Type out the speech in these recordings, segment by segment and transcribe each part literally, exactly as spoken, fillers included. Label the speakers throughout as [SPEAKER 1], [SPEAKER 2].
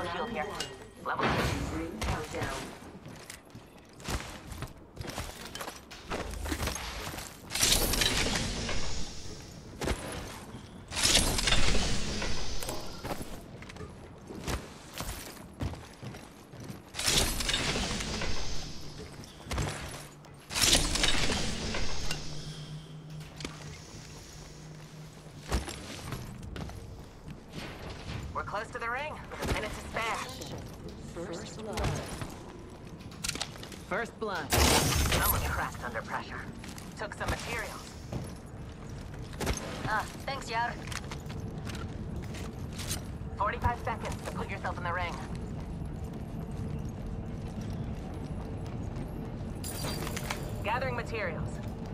[SPEAKER 1] shield here. Level two.
[SPEAKER 2] Ring countdown.
[SPEAKER 1] We're close to the ring, with a minute to spare.
[SPEAKER 2] First blood.
[SPEAKER 3] First blood.
[SPEAKER 1] Someone cracked under pressure. Took some materials.
[SPEAKER 4] Ah, thanks, Yar.
[SPEAKER 1] forty-five seconds to put yourself in the ring. Gathering materials.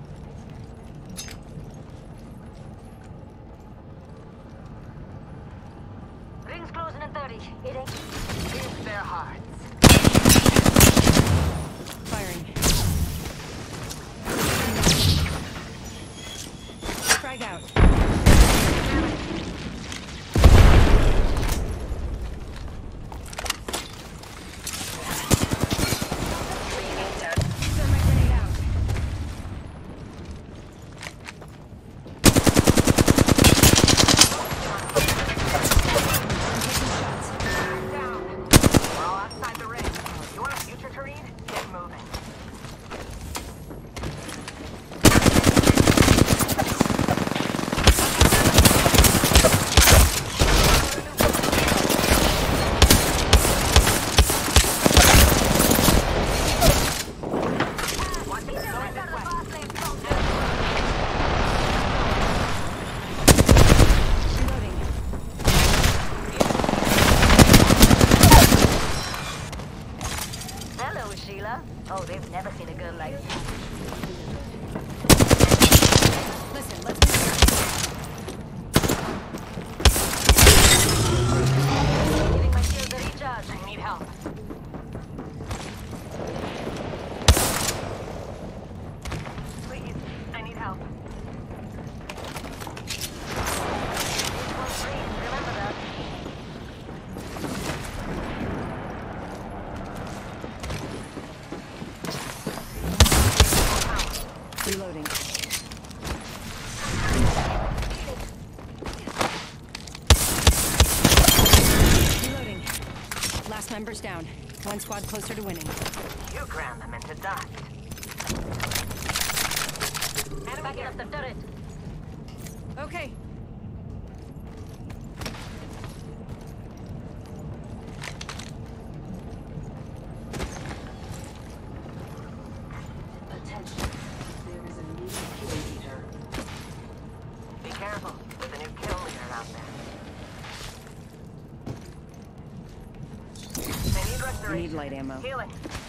[SPEAKER 4] Ring's closing in thirty. It ain't.
[SPEAKER 1] Pierce their hearts.
[SPEAKER 3] Firing. Frag out. Thermite grenade out.
[SPEAKER 1] Down. We're all outside the ring. You want a future to read? Get moving. Watch it go this way.
[SPEAKER 3] Reloading.
[SPEAKER 4] Hello, Sheila. Oh, they've never seen a girl like you.
[SPEAKER 3] Listen, let's move.
[SPEAKER 4] Giving my shields a recharge.
[SPEAKER 1] I need help. Please, I need help.
[SPEAKER 4] Each one's free. Remember that.
[SPEAKER 3] Reloading. Reloading. Last member's down. One squad closer to winning.
[SPEAKER 1] You ground them into dust. Enemy
[SPEAKER 4] Backing
[SPEAKER 1] here.
[SPEAKER 4] up the turret.
[SPEAKER 3] Okay.
[SPEAKER 2] Attention. There is a new kill leader.
[SPEAKER 1] Be careful. There's a new kill leader out there. They need
[SPEAKER 3] I
[SPEAKER 1] restoration.
[SPEAKER 3] need light ammo.
[SPEAKER 1] Healing.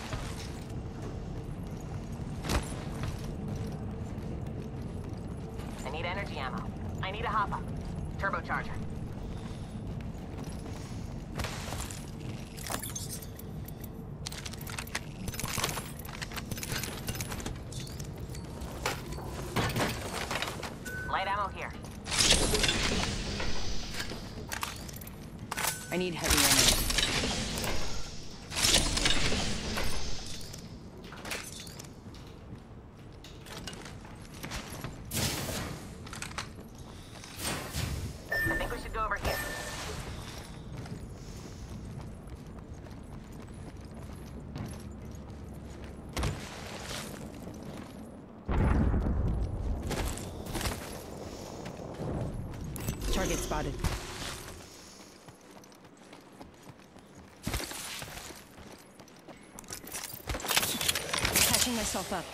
[SPEAKER 1] I need energy ammo. I need a hop-up. Turbocharger. Light ammo here.
[SPEAKER 3] I need heavy ammo.
[SPEAKER 1] I think we should go over here.
[SPEAKER 3] Target spotted. Patching myself up.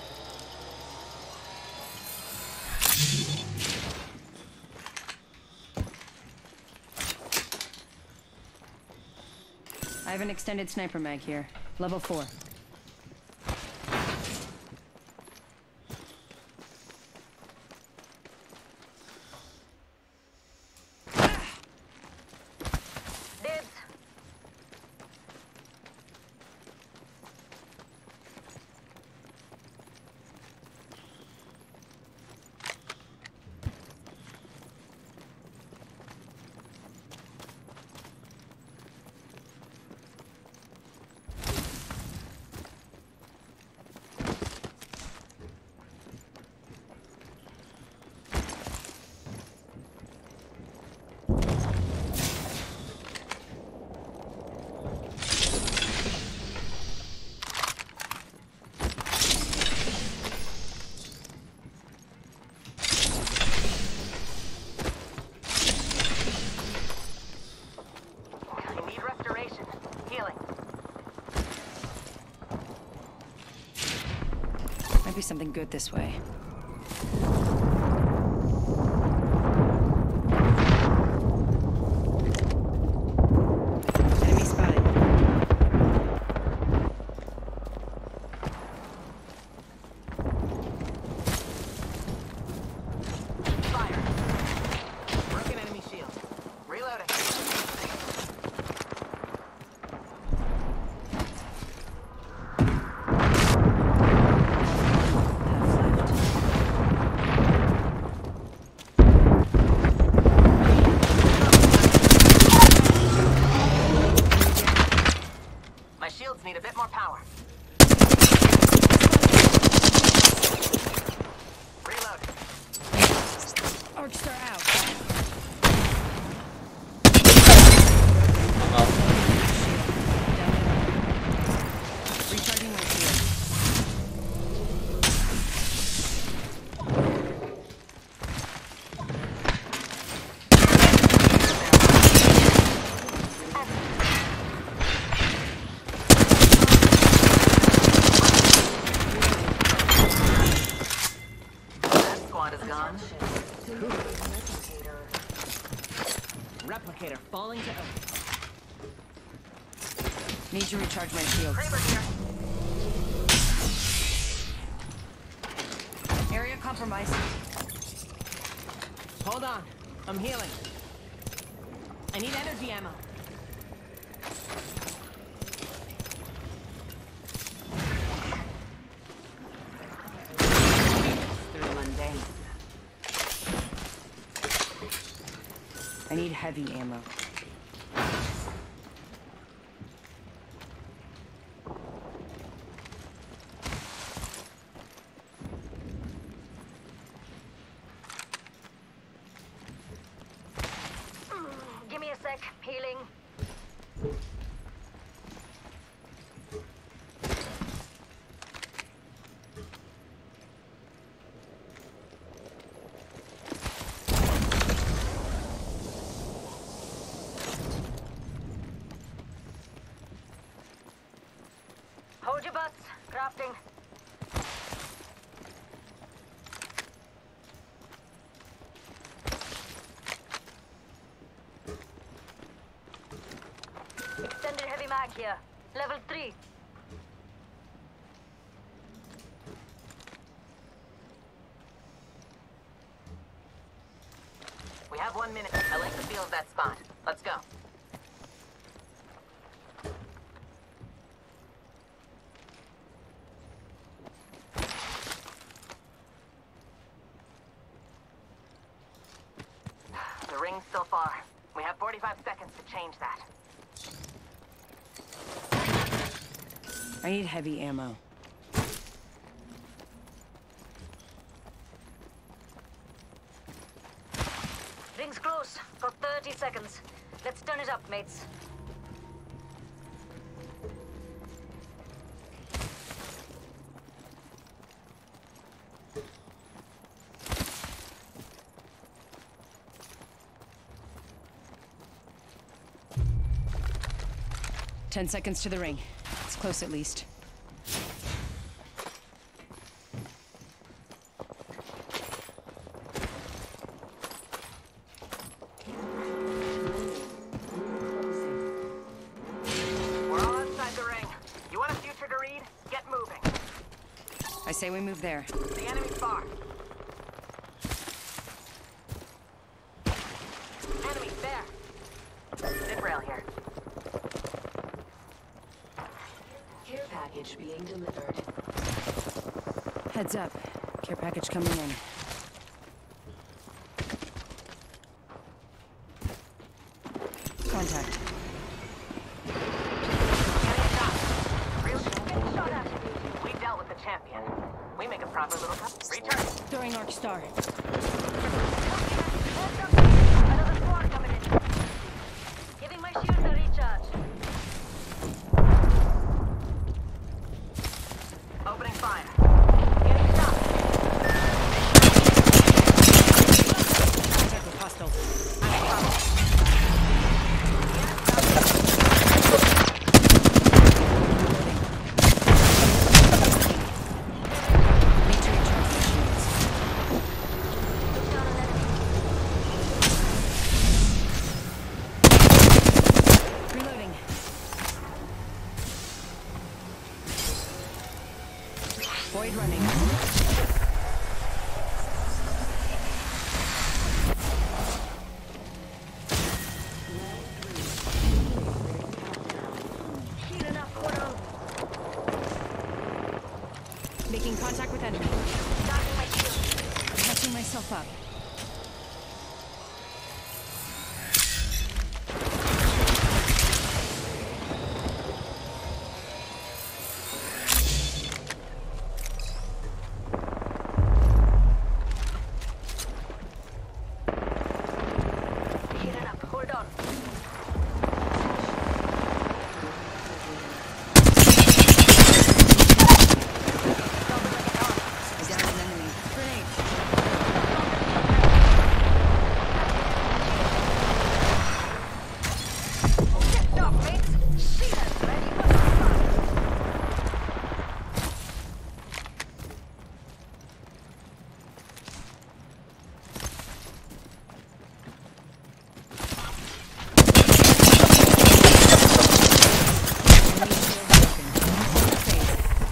[SPEAKER 3] I have an extended sniper mag here. Level four.
[SPEAKER 4] Dibs.
[SPEAKER 3] Must be something good this way. Enemy spotted.
[SPEAKER 1] Fire. Broken enemy shield. Reloading. My shields need a bit more power. Reload.
[SPEAKER 3] Arcstar out. Recharging my shield.
[SPEAKER 1] That squad is gone. Replicator falling to earth.
[SPEAKER 3] Need to recharge my shield.
[SPEAKER 1] Kraber here.
[SPEAKER 3] Area compromised.
[SPEAKER 1] Hold on. I'm healing. I need energy ammo. Through mundane.
[SPEAKER 3] I need heavy ammo.
[SPEAKER 4] Give me a sec. Healing. Hold your butts. Crafting. Extended heavy mag here. Level three.
[SPEAKER 1] We have one minute. I like the feel of that spot. Let's go. The ring's still far. We have forty-five seconds to change that.
[SPEAKER 3] I need heavy ammo.
[SPEAKER 4] Ring's close. Got thirty seconds. Let's turn it up, mates.
[SPEAKER 3] Ten seconds to the ring. It's close at least.
[SPEAKER 1] We're all outside the ring. You want a future to read? Get moving.
[SPEAKER 3] I say we move there.
[SPEAKER 1] The enemy's far. Enemy there. Zip rail here.
[SPEAKER 2] Care package being delivered.
[SPEAKER 3] Heads up. Care package coming in. Contact.
[SPEAKER 1] Getting shot. Real getting shot at. We dealt with the champion. We make a proper little cut. Return.
[SPEAKER 3] Throwing Arcstar.
[SPEAKER 4] Another squad coming in. Giving my shields a recharge.
[SPEAKER 1] Opening fire. Getting shot.
[SPEAKER 3] Contact with hostiles.
[SPEAKER 1] I'm in trouble.
[SPEAKER 3] Need Void running.
[SPEAKER 4] Healing up, hold on.
[SPEAKER 3] Making contact with enemy.
[SPEAKER 4] Starting my shield.
[SPEAKER 3] Catching myself up.
[SPEAKER 4] Healing up, hold on.
[SPEAKER 3] I downed an enemy. Grenade.
[SPEAKER 4] Get up, mates. Shield ready for combat.
[SPEAKER 3] Enemy shield broken. Phase.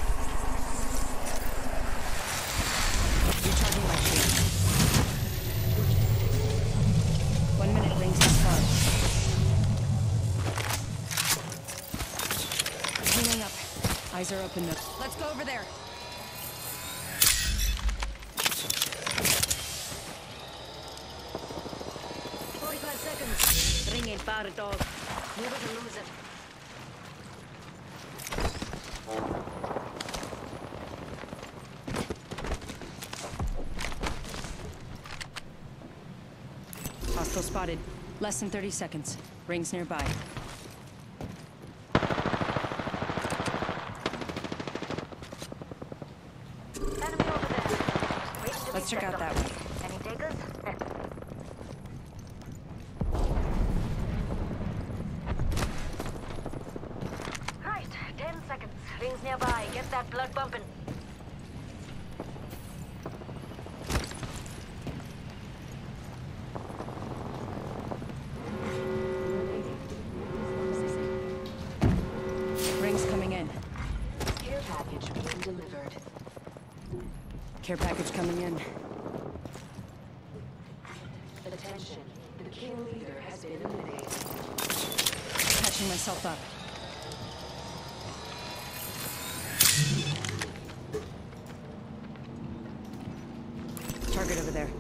[SPEAKER 3] Recharging my shield. One minute rings to start. Healing up. Eyes are open though. Let's go over there.
[SPEAKER 4] forty-five seconds. Ring ain't far at all. Move it or lose it.
[SPEAKER 3] Hostile spotted. Less than thirty seconds. Rings nearby.
[SPEAKER 4] Enemy over there. Wait till
[SPEAKER 3] Let's
[SPEAKER 4] we
[SPEAKER 3] check
[SPEAKER 4] set
[SPEAKER 3] out
[SPEAKER 4] them.
[SPEAKER 3] that way.
[SPEAKER 4] Any takers? Right, ten seconds. Rings nearby. Get that blood bumping.
[SPEAKER 3] Rings coming in.
[SPEAKER 2] Care package being delivered.
[SPEAKER 3] Care package coming in.
[SPEAKER 2] Attention. The kill leader has been eliminated.
[SPEAKER 3] Catching myself up. Target over there.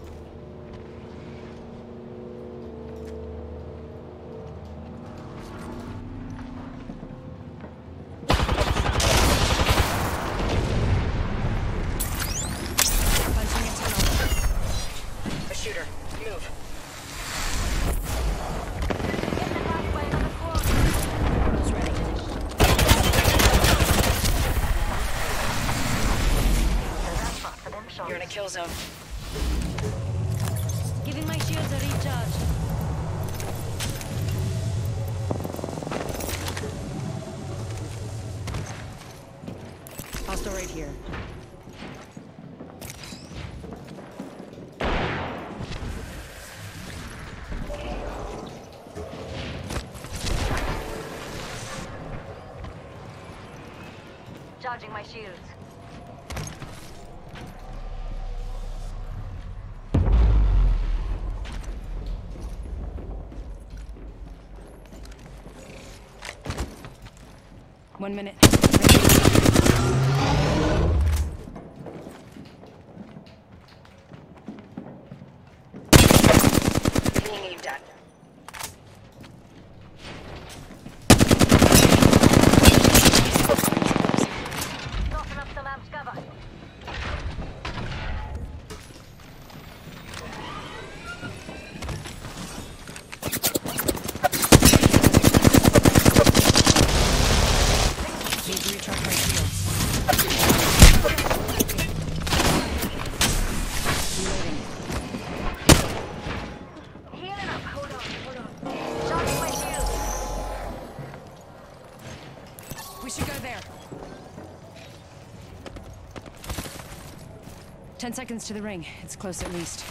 [SPEAKER 3] Punching a tunnel.
[SPEAKER 1] A shooter. Move.
[SPEAKER 4] Getting attacked by another squad.
[SPEAKER 3] Portal's ready.
[SPEAKER 4] That's far for them shots.
[SPEAKER 1] You're in a kill zone.
[SPEAKER 4] Giving my shields a recharge.
[SPEAKER 3] Hostile right here.
[SPEAKER 4] Charging my shields.
[SPEAKER 3] One minute.
[SPEAKER 1] Being aimed at.
[SPEAKER 4] Knocking up some amps cover.
[SPEAKER 3] Need to recharge my shields. Reloading.
[SPEAKER 4] Healing up. Hold on, hold on. Charging my shields.
[SPEAKER 3] We should go there. Ten seconds to the ring. It's close at least.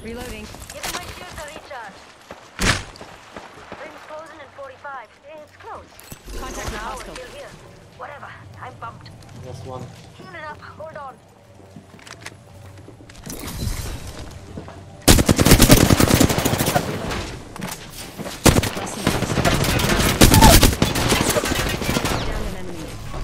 [SPEAKER 3] Reloading.
[SPEAKER 4] Giving my shields a recharge. Ring's closing in forty-five. It's close.
[SPEAKER 3] Contact with
[SPEAKER 4] Now we're
[SPEAKER 3] hostile.
[SPEAKER 4] still here. Whatever. I'm bumped.
[SPEAKER 5] Just one.
[SPEAKER 4] Healing up. Hold on.
[SPEAKER 3] Less than three seconds. Down an enemy.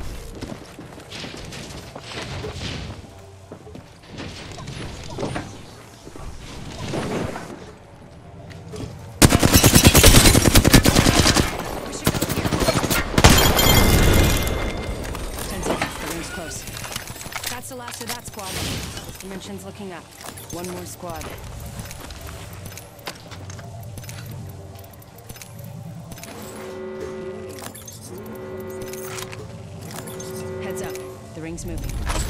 [SPEAKER 3] We should go here. Ten seconds. The ring's close. That's the last of that squad. Dimension's looking up. One more squad. Heads up. The ring's moving.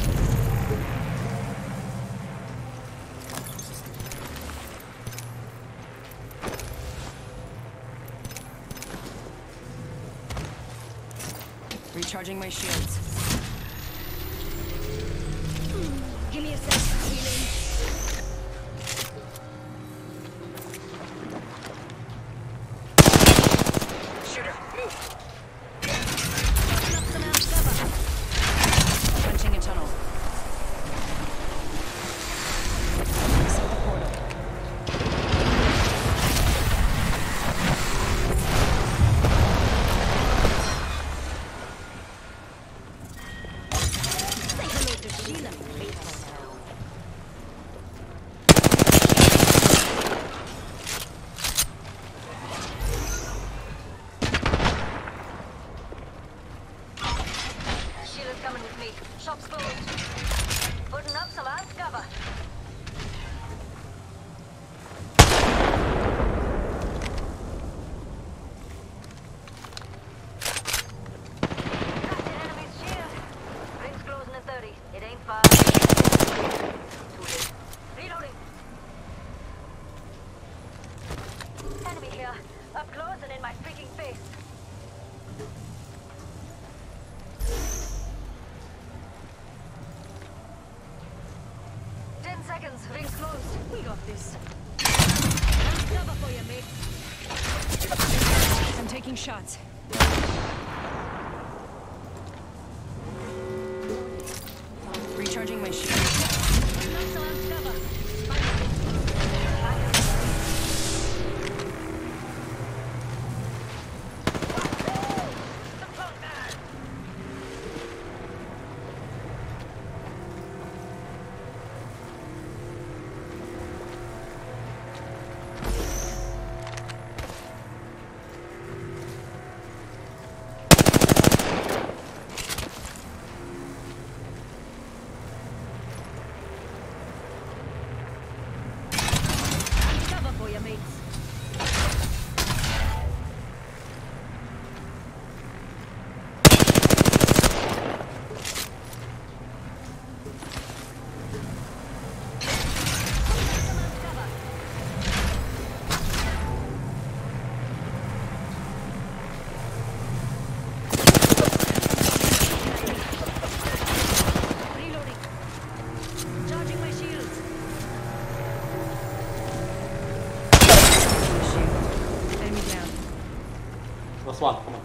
[SPEAKER 3] Recharging my shields.
[SPEAKER 4] Give me a sec. Healing.
[SPEAKER 1] Shooter, move.
[SPEAKER 4] Open up some out cover.
[SPEAKER 3] Punching a tunnel. Set the portal.
[SPEAKER 4] Say hello to Sheila. Sheila's coming with me. Shop's closed. Putting up some out cover. Cracked an enemy's shield. Ring's closing at thirty. It ain't far. Too late. Reloading. Enemy here. Up close and in my freaking face. Ten seconds. Ring's closed. We got this. Cover for you, mate.
[SPEAKER 3] I'm taking shots. Recharging my shield.
[SPEAKER 4] Not so out cover. Some close there. Cover for you, mates. Some out cover. Reloading. Charging my shields.
[SPEAKER 3] Enemy down.
[SPEAKER 5] Just one. Come on.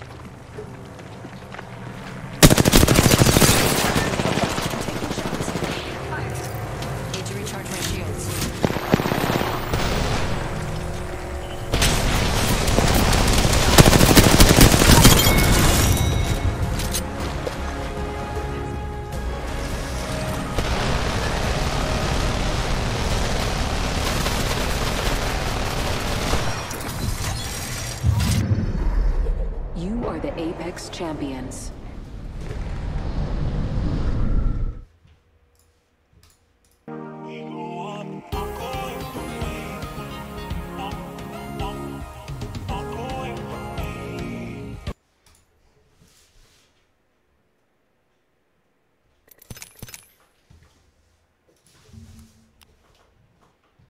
[SPEAKER 3] Taking shots. Need to recharge my shields.
[SPEAKER 2] You are the Apex Champions.